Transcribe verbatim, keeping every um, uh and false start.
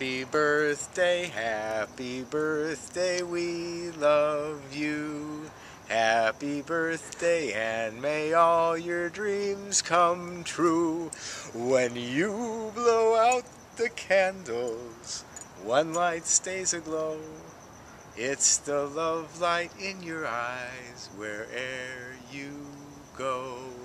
Happy birthday, happy birthday, we love you. Happy birthday, and may all your dreams come true. When you blow out the candles, one light stays aglow. It's the love light in your eyes where'er you go.